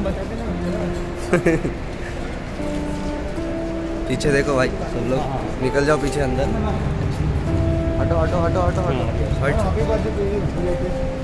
पीछे देखो भाई सब लोग, निकल जाओ पीछे अंदर। हटो हटो हटो हटो हटो हट।